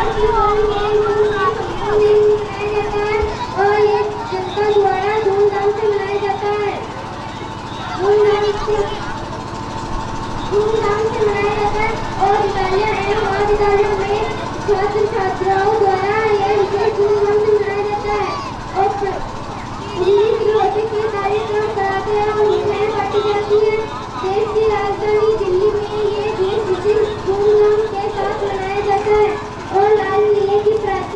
और ये जनता द्वारा धूमधाम से मनाया जाता है। धूमधाम से मनाया जाता है और विद्यालय एवं महाविद्यालयों में छात्र छात्राओं